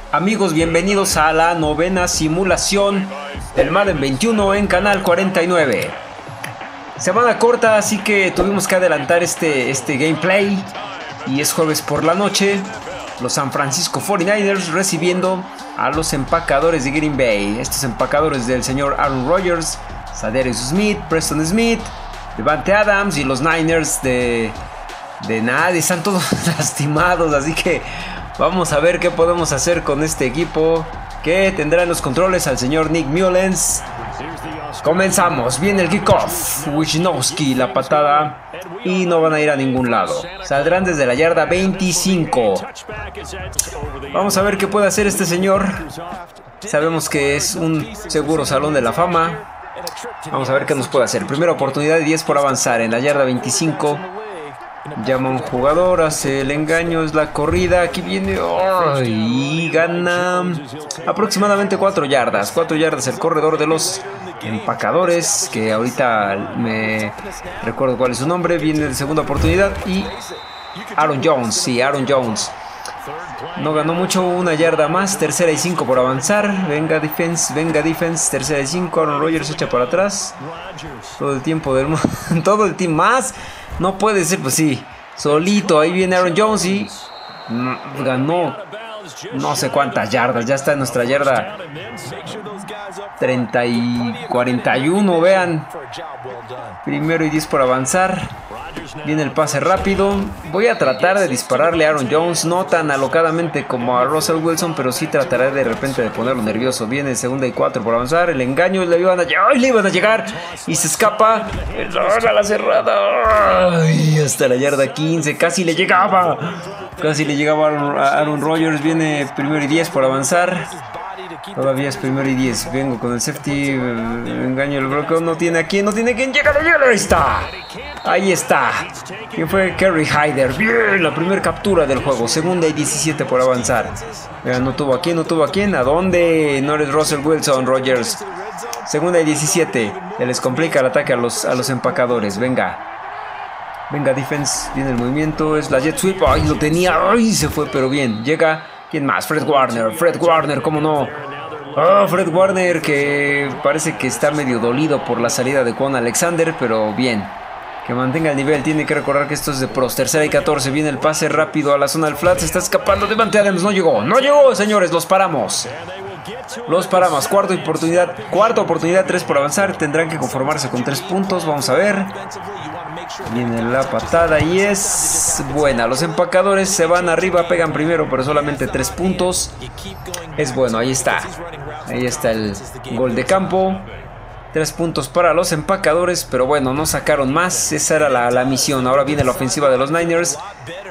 Amigos, bienvenidos a la novena simulación del Madden 21 en Canal 49. Semana corta, así que tuvimos que adelantar este gameplay. Y es jueves por la noche. Los San Francisco 49ers recibiendo a los empacadores de Green Bay. Estos empacadores del señor Aaron Rodgers, Za'Darius Smith, Preston Smith, Davante Adams y los Niners de nadie. Están todos lastimados, así que vamos a ver qué podemos hacer con este equipo que tendrá en los controles al señor Nick Mullens. Comenzamos, viene el kickoff. Wisnowski, la patada, y no van a ir a ningún lado. Saldrán desde la yarda 25. Vamos a ver qué puede hacer este señor. Sabemos que es un seguro salón de la fama. Vamos a ver qué nos puede hacer. Primera oportunidad de 10 por avanzar en la yarda 25. Llama a un jugador, hace el engaño, es la corrida. Aquí viene y gana aproximadamente 4 yardas. 4 yardas el corredor de los empacadores, que ahorita me recuerdo cuál es su nombre. Viene de segunda oportunidad y Aaron Jones, sí, Aaron Jones. No ganó mucho, 1 yarda más. Tercera y 5 por avanzar. Venga defense, tercera y 5. Aaron Rodgers echa para atrás. Todo el tiempo del mundo. Todo el team más. No puede ser, pues sí. Solito, ahí viene Aaron Jones y ganó no sé cuántas yardas. Ya está en nuestra yarda 30 y 41, vean. Primero y 10 por avanzar. Viene el pase rápido. Voy a tratar de dispararle a Aaron Jones, no tan alocadamente como a Russell Wilson, pero sí trataré de repente de ponerlo nervioso. Viene segunda y 4 por avanzar. El engaño, le iban a llegar y se escapa. A la cerrada. Ay, hasta la yarda 15. Casi le llegaba a Aaron Rodgers. Viene primero y 10 por avanzar. Todavía es primero y 10. Vengo con el safety. Engaño, el bloqueo. No tiene a quién. Llega. Ahí está. ¿Quién fue? Kerry Hyder. Bien, la primera captura del juego. Segunda y 17 por avanzar. No tuvo a quién. ¿A dónde? No eres Russell Wilson, Rodgers. Segunda y 17. Se les complica el ataque a los empacadores. Venga, defense. Viene el movimiento. Es la jet sweep. Ay, lo tenía. Ay, se fue, pero bien. Llega. ¿Quién más? Fred Warner, ¿cómo no? Fred Warner, que parece que está medio dolido por la salida de Kwon Alexander, pero bien. Que mantenga el nivel, tiene que recordar que esto es de pros. Tercera y 14, viene el pase rápido a la zona del flat, se está escapando. Davante Adams, no llegó, señores, los paramos. Cuarta oportunidad, 3 por avanzar. Tendrán que conformarse con 3 puntos, vamos a ver. Viene la patada y es buena. Los empacadores se van arriba, pegan primero, pero solamente 3 puntos. Es bueno, ahí está el gol de campo. 3 puntos para los empacadores, pero bueno, no sacaron más. Esa era la misión. Ahora viene la ofensiva de los Niners.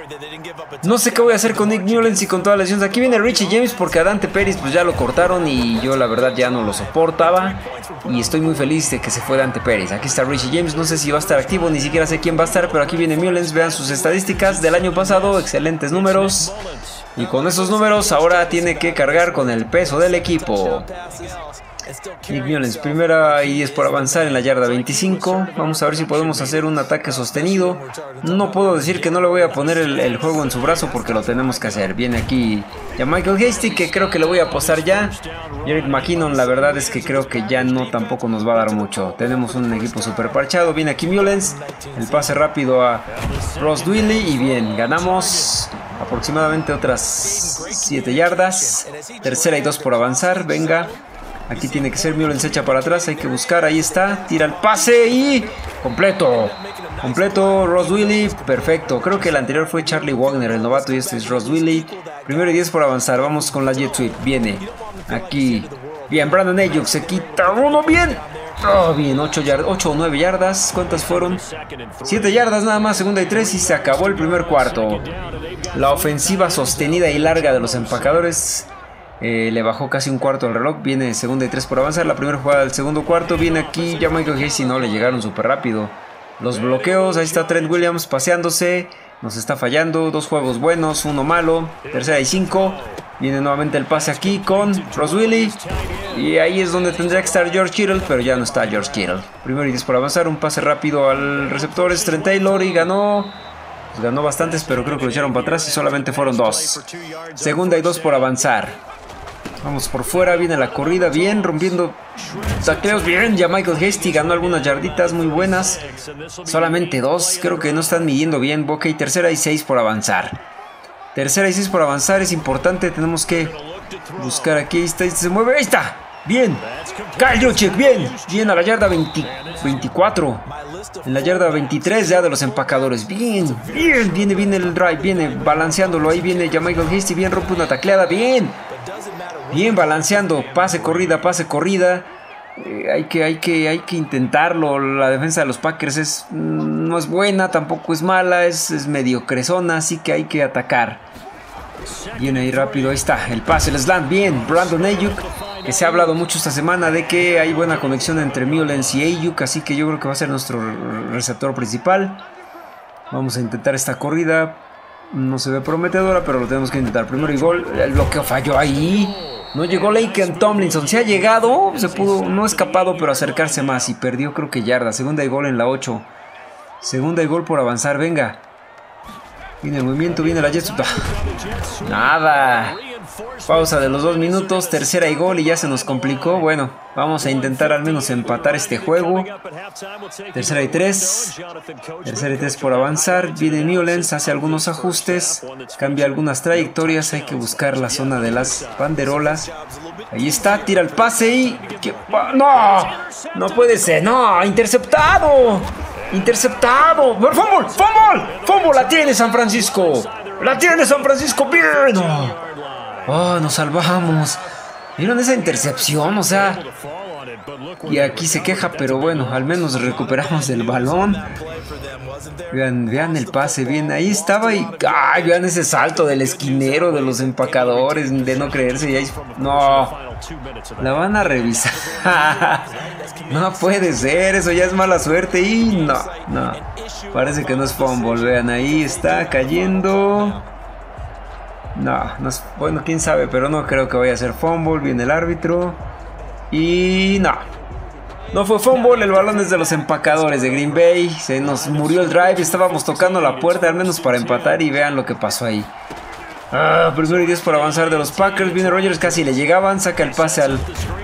No sé qué voy a hacer con Nick Mullens y con todas las lesiones. Aquí viene Richie James porque a Dante Pérez pues ya lo cortaron y yo la verdad ya no lo soportaba. Y estoy muy feliz de que se fue Dante Pérez. Aquí está Richie James, no sé si va a estar activo, ni siquiera sé quién va a estar, pero aquí viene Mullens. Vean sus estadísticas del año pasado, excelentes números. Y con esos números ahora tiene que cargar con el peso del equipo. Nick Mullens, primera y 10 por avanzar en la yarda 25. Vamos a ver si podemos hacer un ataque sostenido. No puedo decir que no le voy a poner el juego en su brazo porque lo tenemos que hacer. Viene aquí ya Michael Hasty, que creo que le voy a apostar ya. Jerick McKinnon, la verdad es que creo que ya no tampoco nos va a dar mucho. Tenemos un equipo super parchado. Viene aquí Mullens, el pase rápido a Ross Dwelley y bien, ganamos aproximadamente otras 7 yardas. Tercera y 2 por avanzar, venga. Aquí tiene que ser Mullens, echa para atrás, hay que buscar, ahí está, tira el pase y completo, Ross Dwelley, perfecto. Creo que el anterior fue Charlie Wagner, el novato, y este es Ross Dwelley. Primero y 10 por avanzar, vamos con la jet sweep, viene aquí, bien, Brandon Ayuk se quita uno, bien. Bien, 8 o 9 yardas, ¿cuántas fueron? 7 yardas nada más, segunda y 3 y se acabó el primer cuarto. La ofensiva sostenida y larga de los empacadores le bajó casi un cuarto al reloj. Viene segunda y 3 por avanzar. La primera jugada del segundo cuarto. Viene aquí ya Michael Hasty. No, le llegaron súper rápido los bloqueos. Ahí está Trent Williams paseándose. Nos está fallando. 2 juegos buenos, 1 malo. Tercera y 5. Viene nuevamente el pase aquí con Ross Dwelley. Y ahí es donde tendría que estar George Kittle, pero ya no está George Kittle. Primero y 10 por avanzar. Un pase rápido al receptor. Es Trent Taylor y ganó Ganó bastantes, pero creo que lo echaron para atrás y solamente fueron 2. Segunda y 2 por avanzar. Vamos por fuera, viene la corrida, bien, rompiendo tacleos, bien. Ya Michael Hasty ganó algunas yarditas muy buenas. Solamente 2, creo que no están midiendo bien. Ok, tercera y 6 por avanzar. Tercera y 6 por avanzar, es importante. Tenemos que buscar aquí, ahí está, se mueve, ahí está. Bien, Kyle Juszczyk, bien. Bien a la yarda 24. En la yarda 23 ya de los empacadores. Bien, bien, viene el drive, viene balanceándolo. Ahí viene ya Michael Hasty, bien, rompe una tacleada, bien. Bien balanceando, pase corrida. Hay que intentarlo. La defensa de los Packers no es buena, tampoco es mala, es mediocresona, así que hay que atacar. Viene ahí rápido, ahí está, el pase, el slant, bien. Brandon Aiyuk, que se ha hablado mucho esta semana de que hay buena conexión entre Mullens y Aiyuk, así que yo creo que va a ser nuestro receptor principal. Vamos a intentar esta corrida. No se ve prometedora, pero lo tenemos que intentar. Primero y gol, el bloqueo falló ahí. No llegó Laken Tomlinson, se ha llegado, se pudo, no ha escapado, pero acercarse más y perdió creo que yarda. Segunda y gol en la 8. Segunda y gol por avanzar, venga. Viene el movimiento, viene la Jets. Nada. Pausa de los 2 minutos, tercera y gol y ya se nos complicó. Bueno, vamos a intentar al menos empatar este juego. Tercera y 3. Tercera y 3 por avanzar. Viene Mullens, hace algunos ajustes, cambia algunas trayectorias. Hay que buscar la zona de las banderolas. Ahí está, tira el pase y... ¡No! ¡No puede ser! ¡No! ¡Interceptado! ¡Interceptado! ¡Fumble! ¡Fumble! ¡Fumble! ¡La tiene San Francisco! ¡La tiene San Francisco! ¡Bien! ¡Oh! Nos salvamos. ¿Vieron esa intercepción? O sea... Y aquí se queja, pero bueno, al menos recuperamos el balón. Vean el pase, bien, ahí estaba y... ¡Ay! Vean ese salto del esquinero, de los empacadores, de no creerse. Y ahí... ¡No! La van a revisar. No puede ser, eso ya es mala suerte. Y no. Parece que no es fumble, vean, ahí está cayendo. No es... Bueno, quién sabe, pero no creo que vaya a ser fumble. Viene el árbitro. Y no fue fumble, el balón es de los empacadores de Green Bay. Se nos murió el drive, estábamos tocando la puerta al menos para empatar y vean lo que pasó ahí. Primero y 10 por avanzar de los Packers. Viene Rodgers, casi le llegaban, saca el pase al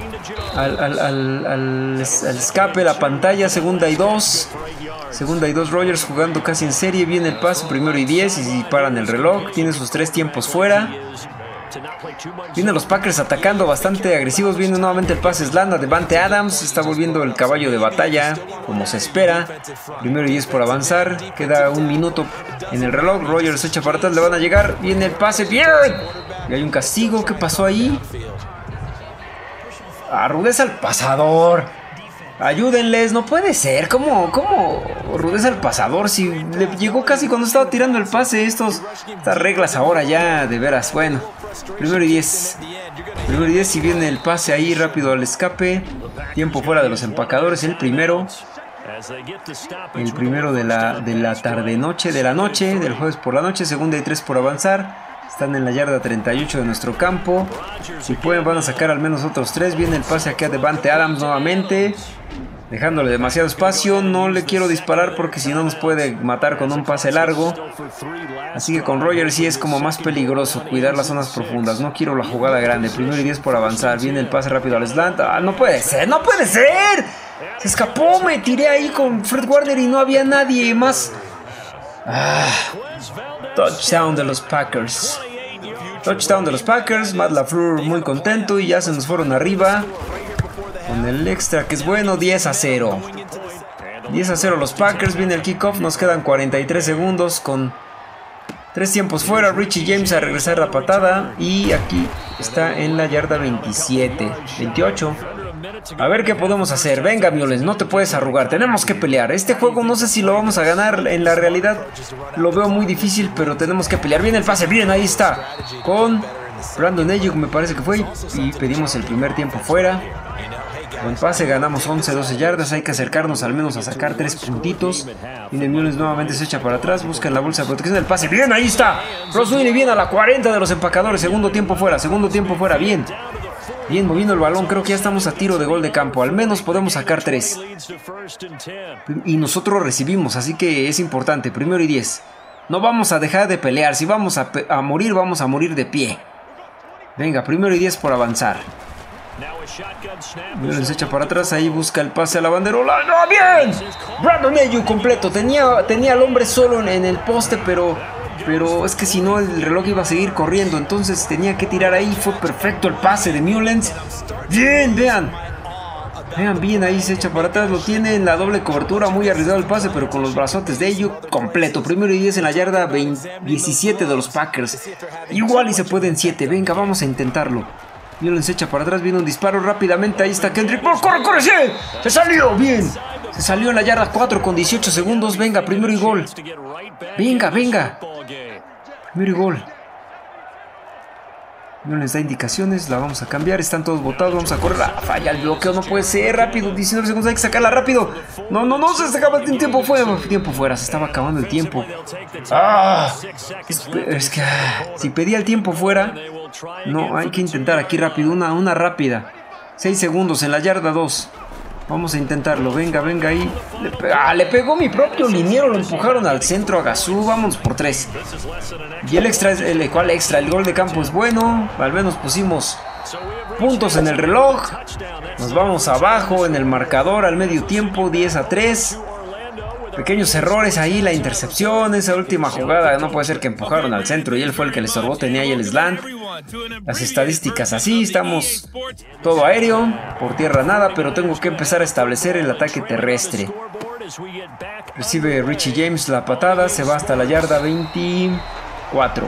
escape, la pantalla. Segunda y 2. Segunda y 2, Rodgers jugando casi en serie. Viene el pase, primero y 10 y paran el reloj. Tiene sus 3 tiempos fuera. Vienen los Packers atacando bastante agresivos. Viene nuevamente el pase slant a Davante Adams. Está volviendo el caballo de batalla como se espera. Primero y 10 por avanzar. Queda 1 minuto en el reloj. Rodgers se echa para atrás, le van a llegar. Viene el pase, bien. Y hay un castigo, ¿qué pasó ahí? Rudeza al pasador. Ayúdenles, no puede ser. ¿Cómo rudeza al pasador? Si le llegó casi cuando estaba tirando el pase. Estas reglas ahora ya, de veras. Bueno, primero y 10. Primero y 10 y viene el pase ahí rápido al escape. Tiempo fuera de los empacadores. El primero de la tarde-noche, del jueves por la noche. Segunda y 3 por avanzar. Están en la yarda 38 de nuestro campo. Si pueden van a sacar al menos otros 3. Viene el pase aquí a Davante Adams nuevamente, dejándole demasiado espacio. No le quiero disparar porque si no nos puede matar con un pase largo. Así que con Rodgers sí es como más peligroso cuidar las zonas profundas. No quiero la jugada grande. Primero y 10 por avanzar. Viene el pase rápido al slant. No puede ser, no puede ser. Se escapó, me tiré ahí con Fred Warner y no había nadie más. Touchdown de los Packers. Touchdown de los Packers. Matt LaFleur muy contento y ya se nos fueron arriba con el extra que es bueno. 10-0. 10-0 los Packers. Viene el kickoff. Nos quedan 43 segundos con 3 tiempos fuera. Richie James a regresar la patada. Y aquí está en la yarda 28. A ver qué podemos hacer. Venga, Mullens, no te puedes arrugar. Tenemos que pelear. Este juego no sé si lo vamos a ganar. En la realidad lo veo muy difícil, pero tenemos que pelear. Viene el pase, bien, ahí está. Con Brandon Aiyuk me parece que fue. Y pedimos el primer tiempo fuera. Con pase ganamos 11-12 yardas. Hay que acercarnos al menos a sacar 3 puntitos. Viene Mullens nuevamente, se echa para atrás. Busca en la bolsa de protección del pase. Bien, ahí está. Ross Wiley viene a la 40 de los empacadores. Segundo tiempo fuera, bien. Bien, moviendo el balón, creo que ya estamos a tiro de gol de campo. Al menos podemos sacar 3. Y nosotros recibimos, así que es importante. Primero y 10. No vamos a dejar de pelear. Si vamos a morir, vamos a morir de pie. Venga, 1º y 10 por avanzar. Mullens se echa para atrás, ahí busca el pase a la banderola. ¡No, bien! Brandon Aiyuk completo. Tenía al hombre solo en el poste, pero es que si no el reloj iba a seguir corriendo. Entonces tenía que tirar ahí. Fue perfecto el pase de Mullens. Bien, vean bien, ahí se echa para atrás. Lo tiene en la doble cobertura, muy arriesgado el pase, pero con los brazotes de Aiyuk completo. 1º y 10 en la yarda 17 de los Packers. Igual y se puede en 7. Venga, vamos a intentarlo. Mullens se echa para atrás, viene un disparo rápidamente. Ahí está Kendrick. ¡Corre, sí! ¡Se salió! Bien. Se salió en la yarda 4 con 18 segundos. Venga, 1º y gol. Venga. 1º y gol. Mullens da indicaciones, la vamos a cambiar. Están todos botados, vamos a correr. Falla el bloqueo, no puede ser. Rápido, 19 segundos, hay que sacarla rápido. No, se acaba el tiempo fuera. Se estaba acabando el tiempo. Es que si pedía el tiempo fuera. No, hay que intentar aquí rápido, una rápida. 6 segundos en la yarda 2. Vamos a intentarlo, venga ahí. Le pegó mi propio liniero, lo empujaron al centro a Gazú. Vamos por 3. Y el extra, ¿cuál extra? El gol de campo es bueno. Al menos pusimos puntos en el reloj. Nos vamos abajo en el marcador al medio tiempo, 10-3. Pequeños errores ahí, la intercepción, esa última jugada. No puede ser que empujaron al centro y él fue el que le estorbó, tenía ahí el slant. Las estadísticas así, estamos todo aéreo, por tierra nada, pero tengo que empezar a establecer el ataque terrestre. Recibe Richie James la patada, se va hasta la yarda 24.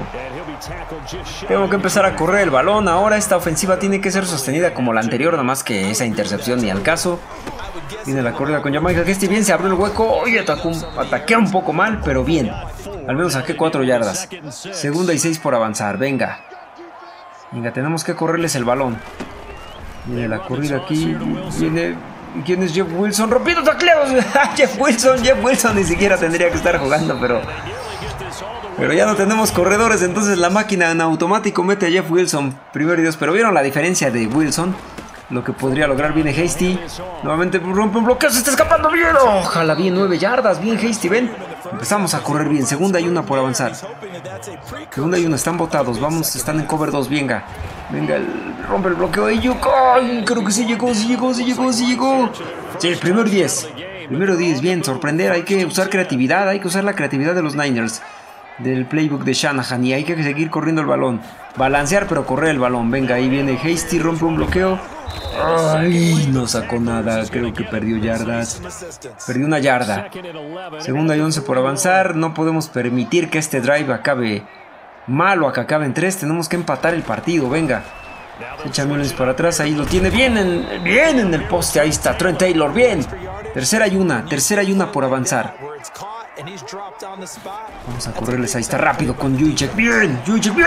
Tengo que empezar a correr el balón. Ahora esta ofensiva tiene que ser sostenida como la anterior, nada más que esa intercepción ni al caso. Viene la corrida con Jamaica Hasty, bien, se abrió el hueco. Oye, ataqué un poco mal, pero bien. Al menos saqué 4 yardas. 2º y 6 por avanzar, venga, tenemos que correrles el balón. Viene la corrida aquí. Viene. ¿Quién es Jeff Wilson? Rompiendo tacleos. Jeff Wilson ni siquiera tendría que estar jugando, pero ya no tenemos corredores, entonces la máquina en automático mete a Jeff Wilson. 1º y 2, pero vieron la diferencia de Wilson. Lo que podría lograr. Viene Hasty. Nuevamente rompe un bloqueo. Se está escapando bien. Ojalá, bien, 9 yardas. Bien Hasty, ven. Empezamos a correr bien. 2ª y 1 por avanzar. 2ª y 1. Están botados. Vamos, están en cover 2. Venga, rompe el bloqueo de Aiyuk. Ay, creo que sí llegó. Sí, 1º y 10. 1º y 10. Bien, sorprender. Hay que usar creatividad. Hay que usar la creatividad de los Niners. Del playbook de Shanahan. Y hay que seguir corriendo el balón. Balancear, pero correr el balón. Venga, ahí viene Hasty. Rompe un bloqueo. Ay, no sacó nada. Creo que perdió yardas. Perdió 1 yarda. 2ª y 11 por avanzar. No podemos permitir que este drive acabe mal o que acabe en 3. Tenemos que empatar el partido. Venga. Echa Mullens para atrás. Ahí lo tiene bien en el poste. Ahí está Trent Taylor. Bien. 3ª y 1 por avanzar. Vamos a correrles. Ahí está rápido con Juszczyk. Bien.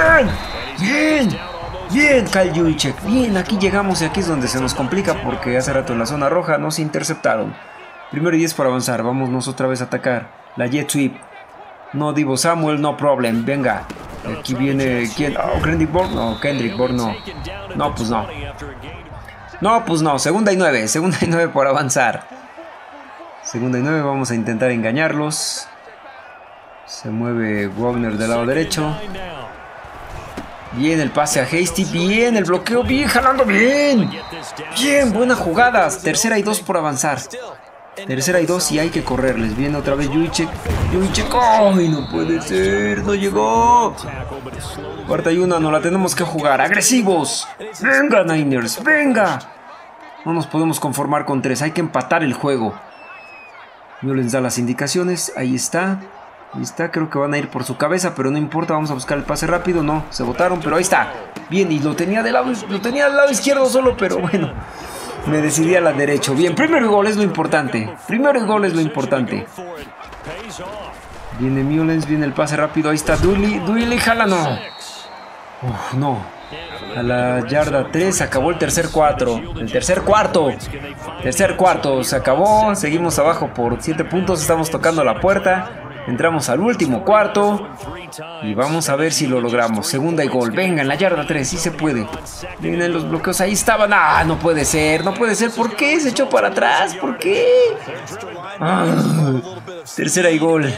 Bien, Kyle Juszczyk. Bien, aquí llegamos y aquí es donde se nos complica porque hace rato en la zona roja nos interceptaron. 1º y 10 por avanzar. Vámonos otra vez a atacar. La jet sweep. No Divo Samuel, no problem. Venga. Aquí viene. ¿Quién? Kendrick Bourne. No, Kendrick Bourne no. No, pues no. 2ª y 9. 2ª y 9 por avanzar. 2ª y 9. Vamos a intentar engañarlos. Se mueve Wagner del lado derecho. Bien el pase a Hasty, bien el bloqueo, bien jalando, bien, buena jugada. 3ª y 2 por avanzar. 3ª y 2 y hay que correrles. Viene otra vez Juszczyk. ¡Ay, no puede ser! No llegó. 4ª y 1, no la tenemos que jugar. ¡Agresivos! ¡Venga, Niners! ¡Venga! No nos podemos conformar con 3, hay que empatar el juego. Mullens da las indicaciones, ahí está. Ahí está, creo que van a ir por su cabeza, pero no importa, vamos a buscar el pase rápido. No, se botaron, pero ahí está. Bien, y lo tenía del lado izquierdo solo, pero bueno, me decidí al lado derecho. Bien, 1º y gol es lo importante. Viene Mullens, viene el pase rápido, ahí está Dooley jala, no. No. A la yarda 3 se acabó el tercer cuarto. Tercer cuarto se acabó. Seguimos abajo por 7 puntos. Estamos tocando la puerta. Entramos al último cuarto y vamos a ver si lo logramos. 2ª y gol. Venga, en la yarda 3, sí se puede. Vienen los bloqueos, ahí estaban. ¡Ah, no puede ser! ¿Por qué? Se echó para atrás. ¿Por qué? 3ª y gol.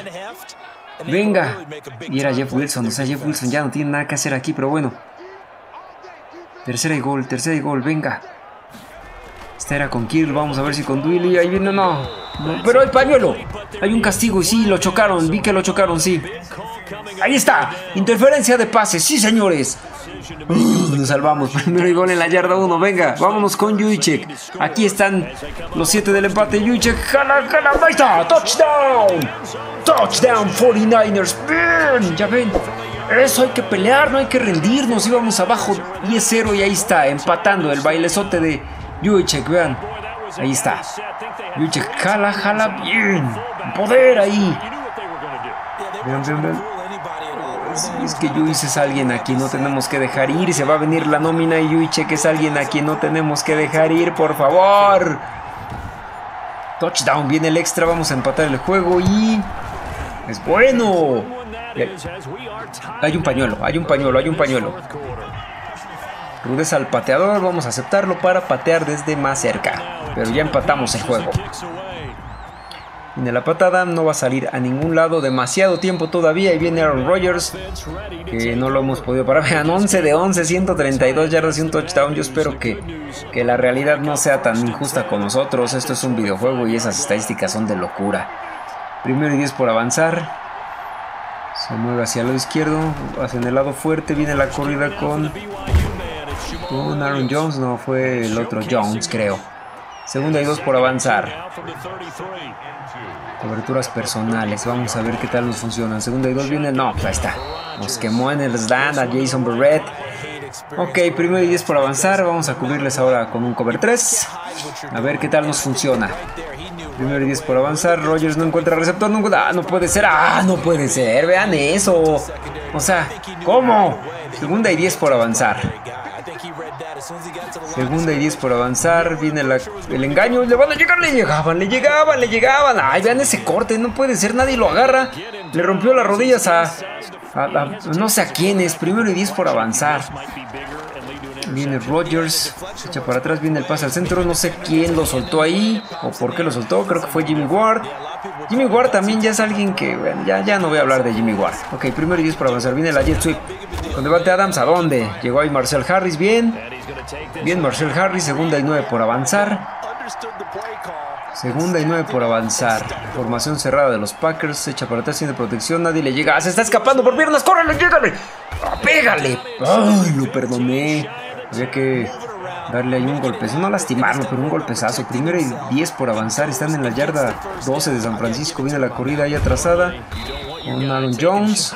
Venga. Y era Jeff Wilson. O sea, Jeff Wilson ya no tiene nada que hacer aquí, pero bueno. Tercera y gol, venga. Esta era con Kittle, vamos a ver si con Dwelly. Ahí viene, no, pero hay pañuelo. Hay un castigo y sí, lo chocaron, vi que lo chocaron, sí. Ahí está, interferencia de pases, sí señores. Nos salvamos, primero y gol en la yarda 1, venga, vámonos con Juszczyk. Aquí están los 7 del empate, Juszczyk, jala, ahí está, touchdown 49ers, bien, ya ven. Eso hay que pelear, no hay que rendirnos, íbamos abajo 10-0 y ahí está, empatando el bailezote de Juszczyk, vean. Ahí está, Juszczyk, jala, bien, poder ahí. Vean. Es que Juice es alguien a quien no tenemos que dejar ir. Se va a venir la nómina y Juszczyk es alguien a quien no tenemos que dejar ir, por favor. Touchdown, viene el extra, vamos a empatar el juego y... es bueno. Hay un pañuelo. Rudeza al pateador, vamos a aceptarlo para patear desde más cerca. Pero ya empatamos el juego. Viene la patada, no va a salir a ningún lado, demasiado tiempo todavía. Y viene Aaron Rodgers, que no lo hemos podido parar. Vean, 11 de 11, 132 yardas y un touchdown. Yo espero que la realidad no sea tan injusta con nosotros. Esto es un videojuego y esas estadísticas son de locura. Primero y 10 por avanzar. Se mueve hacia el lado izquierdo, hacia el lado fuerte. Viene la corrida con Aaron Jones, no, fue el otro Jones, creo. Segunda y 2 por avanzar. Coberturas personales, vamos a ver qué tal nos funcionan. Segunda y 2 viene, no, ahí está. Nos quemó en el stand a Jason Barrett. Ok, primero y 10 por avanzar. Vamos a cubrirles ahora con un cover 3. A ver qué tal nos funciona. Primero y 10 por avanzar. Rodgers no encuentra receptor. No puede ser. No puede ser. Vean eso. O sea, ¿cómo? Segunda y 10 por avanzar. Segunda y 10 por avanzar. Viene el engaño. Le van a llegar. Le llegaban. Ay, vean ese corte. No puede ser. Nadie lo agarra. Le rompió las rodillas a no sé a quiénes. Primero y 10 por avanzar. Viene Rodgers. Se echa para atrás. Viene el pase al centro. No sé quién lo soltó ahí o por qué lo soltó. Creo que fue Jimmy Ward. Jimmy Ward también ya es alguien que... bueno, ya no voy a hablar de Jimmy Ward. Ok, primero y 10 por avanzar. Viene la jet sweep con Davante Adams. ¿A dónde? Llegó ahí Marcel Harris. Bien Marcel Harris. Segunda y 9 por avanzar. Segunda y 9 por avanzar. Formación cerrada de los Packers. Se echa para atrás sin protección. Nadie le llega. Se está escapando por piernas. ¡Córrele! ¡Llégale! ¡Pégale! ¡Ay! Lo perdoné. Había que darle ahí un golpezazo. No lastimarlo, pero un golpezazo. Primero y 10 por avanzar. Están en la yarda 12 de San Francisco. Viene la corrida ahí atrasada con Aaron Jones.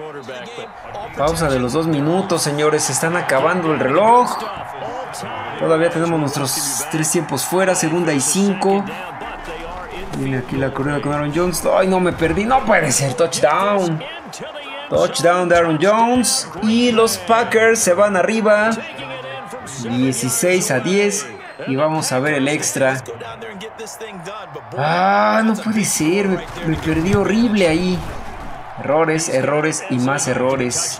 Pausa de los 2 minutos, señores. Se están acabando el reloj. Todavía tenemos nuestros 3 tiempos fuera. Segunda y 5. Viene aquí la corrida con Aaron Jones. ¡Ay, no me perdí! ¡No puede ser! ¡Touchdown! Touchdown de Aaron Jones. Y los Packers se van arriba 16-10. Y vamos a ver el extra. No puede ser. Me perdí horrible ahí. Errores y más errores.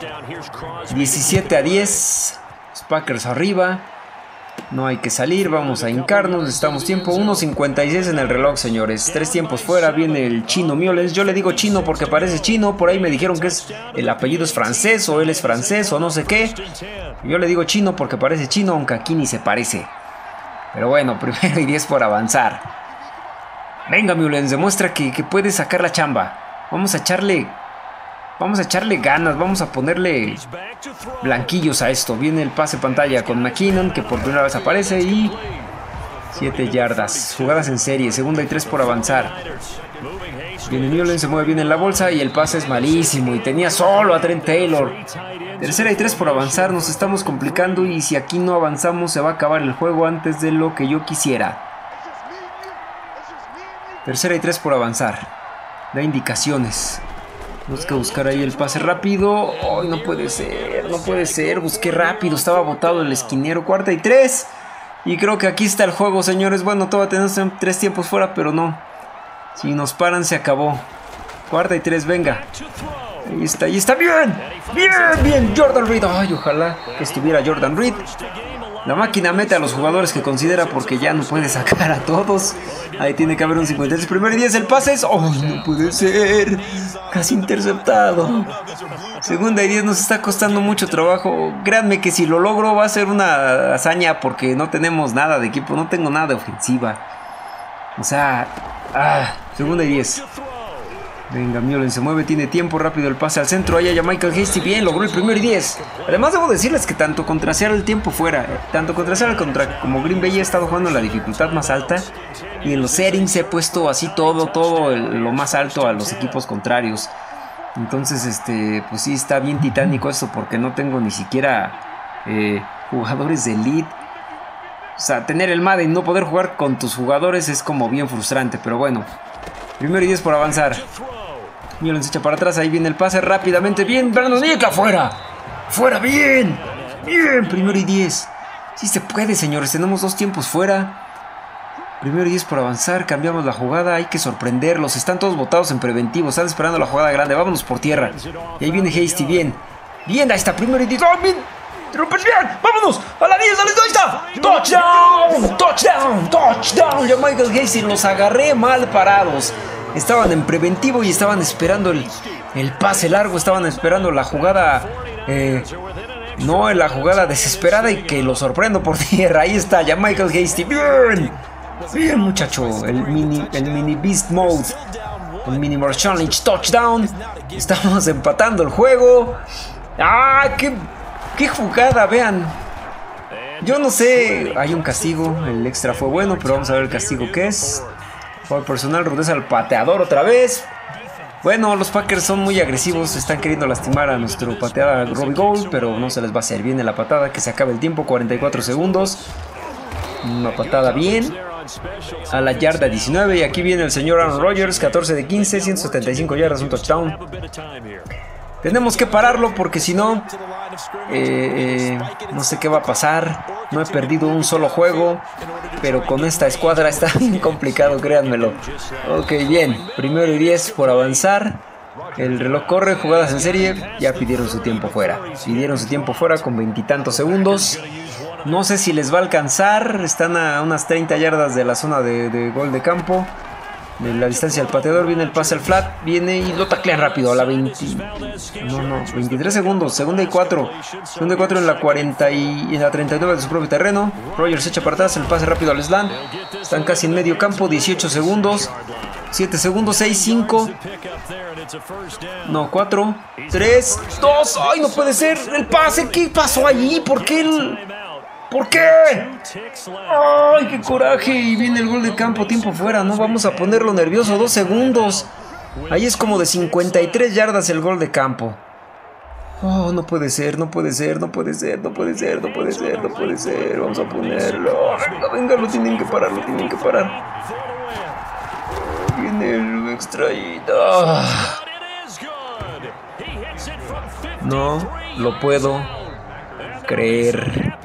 17-10. Los Packers arriba. No hay que salir, vamos a hincarnos, necesitamos tiempo. 1.56 en el reloj, señores. 3 tiempos fuera, viene el chino Mullens. Yo le digo chino porque parece chino. Por ahí me dijeron que el apellido es francés o él es francés o no sé qué. Yo le digo chino porque parece chino, aunque aquí ni se parece. Pero bueno, primero y 10 por avanzar. Venga, Mullens, demuestra que puede sacar la chamba. Vamos a echarle ganas, vamos a ponerle blanquillos a esto. Viene el pase pantalla con McKinnon, que por primera vez aparece, y 7 yardas. Jugadas en serie, segunda y 3 por avanzar. Viene Mullens, se mueve bien en la bolsa y el pase es malísimo. Y tenía solo a Trent Taylor. Tercera y 3 por avanzar, nos estamos complicando y si aquí no avanzamos se va a acabar el juego antes de lo que yo quisiera. Tercera y 3 por avanzar. Da indicaciones. Tenemos que buscar ahí el pase rápido. ¡Ay, no puede ser! Busqué rápido, estaba botado el esquinero. Cuarta y 3. Y creo que aquí está el juego, señores. Bueno, todavía tenemos 3 tiempos fuera, pero no. Si nos paran, se acabó. Cuarta y 3, venga. Ahí está, bien. Jordan Reed. Ay, ojalá que estuviera Jordan Reed. La máquina mete a los jugadores que considera porque ya no puede sacar a todos. Ahí tiene que haber un 53. Primero y 10, el pase es... ¡Oh, no puede ser! Casi interceptado. Segunda y 10 nos está costando mucho trabajo. Créanme que si lo logro va a ser una hazaña porque no tenemos nada de equipo. No tengo nada de ofensiva. O sea... segunda y 10. Venga, Mullen se mueve, tiene tiempo, rápido el pase al centro. Ahí a Michael Hasty, bien, logró el primero y 10. Además debo decirles que tanto contra Seattle el tiempo fuera, tanto contra Seattle como Green Bay he estado jugando en la dificultad más alta. Y en los settings he puesto así todo lo más alto a los equipos contrarios. Entonces, pues sí, está bien titánico esto porque no tengo ni siquiera jugadores de elite. O sea, tener el Madden y no poder jugar con tus jugadores es como bien frustrante, pero bueno. Primero y 10 por avanzar. Mullen se echa para atrás, ahí viene el pase rápidamente. Bien, Brandon Aiyuk afuera. Fuera, bien. Bien, primero y 10. Sí se puede, señores, tenemos 2 tiempos fuera. Primero y 10 por avanzar, cambiamos la jugada, hay que sorprenderlos. Están todos botados en preventivo, están esperando la jugada grande. Vámonos por tierra. Y ahí viene Hasty, bien. Bien, ahí está, primero y 10. ¡Oh, bien! ¡Rompes bien! ¡Vámonos! ¡A la 10! ¡A la 10! ¡Ahí está! ¡Touchdown! ¡Touchdown! ¡Touchdown! Yo Michael Hasty los agarré mal parados. Estaban en preventivo y estaban esperando el pase largo. Estaban esperando la jugada... no, la jugada desesperada y que lo sorprendo por tierra. Ahí está, ya Michael Hasty. ¡Bien! Bien, muchacho. El mini Beast Mode. El mini Marshawn Lynch touchdown. Estamos empatando el juego. ¡Ah! ¡Qué jugada! Vean. Yo no sé. Hay un castigo. El extra fue bueno, pero vamos a ver el castigo que es. Foul personal, rudeza al pateador otra vez. Bueno, los Packers son muy agresivos. Están queriendo lastimar a nuestro pateador Robbie Gould, pero no se les va a hacer. Viene la patada, que se acabe el tiempo. 44 segundos. Una patada bien. A la yarda 19. Y aquí viene el señor Aaron Rodgers. 14 de 15, 175 yardas, un touchdown. Tenemos que pararlo porque si no, no sé qué va a pasar. No he perdido un solo juego, pero con esta escuadra está bien complicado, créanmelo. Ok, bien, primero y 10 por avanzar. El reloj corre, jugadas en serie. Ya pidieron su tiempo fuera. Pidieron su tiempo fuera con 20 y tantos segundos. No sé si les va a alcanzar. Están a unas 30 yardas de la zona de gol de campo. De la distancia del pateador, viene el pase al flat, viene y lo taclean rápido a la 23 segundos, segunda y 4 en la 40 y en la 39 de su propio terreno. Rodgers se echa para atrás, el pase rápido al slant, están casi en medio campo, 18 segundos, 7 segundos, 6, 5, no, 4, 3, 2, ¡ay, no puede ser! El pase, ¿qué pasó allí? ¿Por qué ¿Por qué? ¡Ay, qué coraje! Y viene el gol de campo, tiempo fuera. No vamos a ponerlo nervioso, 2 segundos. Ahí es como de 53 yardas el gol de campo. Oh, no puede ser, no puede ser, no puede ser, no puede ser, no puede ser, no puede ser. Vamos a ponerlo. Venga, lo tienen que parar, lo tienen que parar. Viene el extraído. No lo puedo creer.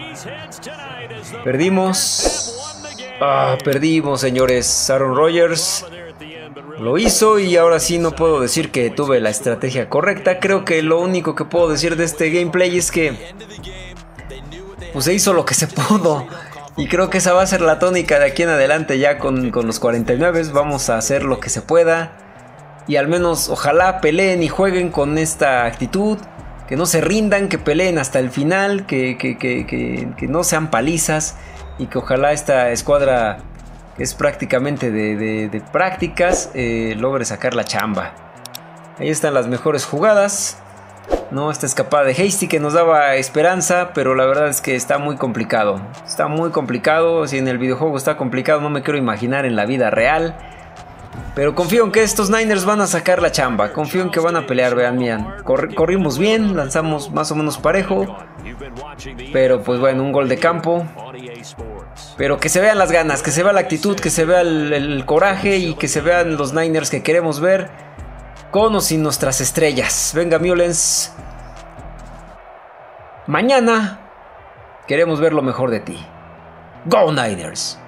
Perdimos, señores. Aaron Rodgers lo hizo y ahora sí no puedo decir que tuve la estrategia correcta. Creo que lo único que puedo decir de este gameplay es que pues se hizo lo que se pudo. Y creo que esa va a ser la tónica de aquí en adelante ya con los 49. Vamos a hacer lo que se pueda. Y al menos ojalá peleen y jueguen con esta actitud. Que no se rindan, que peleen hasta el final, que no sean palizas y que ojalá esta escuadra, que es prácticamente de prácticas, logre sacar la chamba. Ahí están las mejores jugadas. No, esta escapada de Hasty que nos daba esperanza, pero la verdad es que está muy complicado. Está muy complicado, si en el videojuego está complicado, no me quiero imaginar en la vida real. Pero confío en que estos Niners van a sacar la chamba. Confío en que van a pelear, vean. Corrimos bien, lanzamos más o menos parejo. Pero pues bueno, un gol de campo. Pero que se vean las ganas, que se vea la actitud, que se vea el coraje y que se vean los Niners que queremos ver. Con o sin nuestras estrellas. Venga, Mullens. Mañana queremos ver lo mejor de ti. Go Niners.